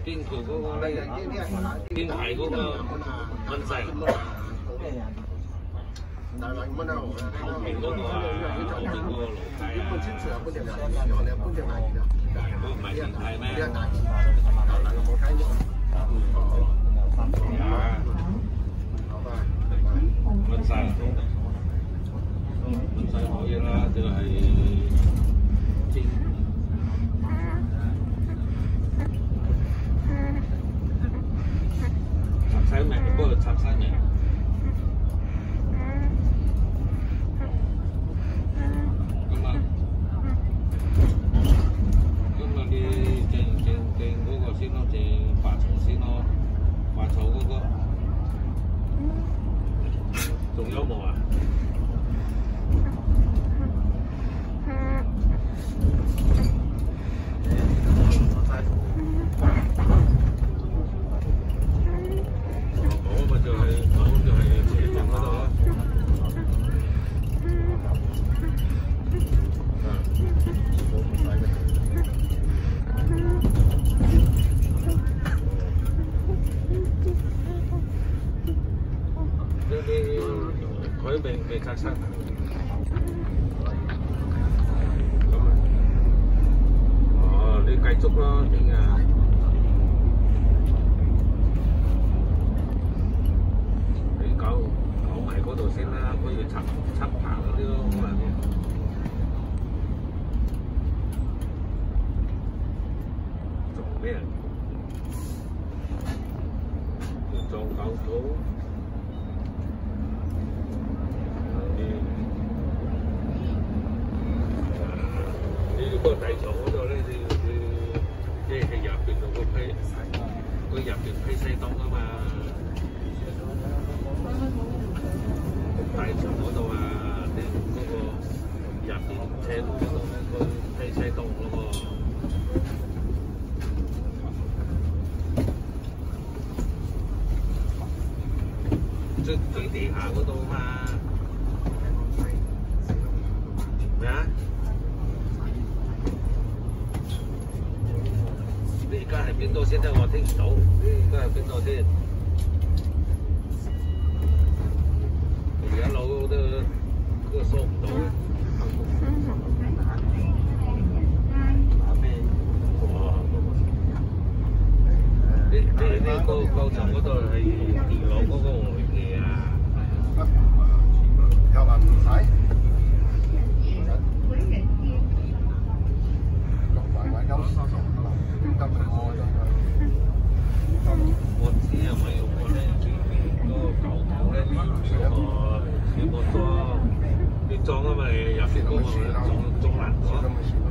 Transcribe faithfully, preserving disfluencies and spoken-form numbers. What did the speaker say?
邊條嗰個咧？邊排嗰個温勢？後面嗰個啊，後面嗰個樓梯啊，都唔係電梯咩？啊，温勢，温勢可以啦，就係天。插西名，不過插西名。先咯，正白草先咯，白草嗰個，仲有冇啊？我咪就係，我就係斜角嗰度咯。佢未未拆身，咁啊，哦，你繼續咯，點啊？你搞搞埋嗰度先啦，不如拆拆棚嗰啲咯，可能。做咩啊？要裝狗土。個底床嗰度咧，你你即係入邊度個批，佢入邊批西東啊嘛。底床嗰度啊，你嗰個入邊車路嗰度咧，個批西東嗰個。即係最地下嗰度嘛。咩啊？你而家係邊度先得？我聽唔到。你而家係邊度先？我一路都都收唔到。哇！你你你高高層嗰度係電腦嗰個外嘅啊？又話唔使。我知啊，咪用過咧，嗰個舊土咧，嗰個小木樁，啲樁啊嘛，入邊嗰個樁樁爛咗。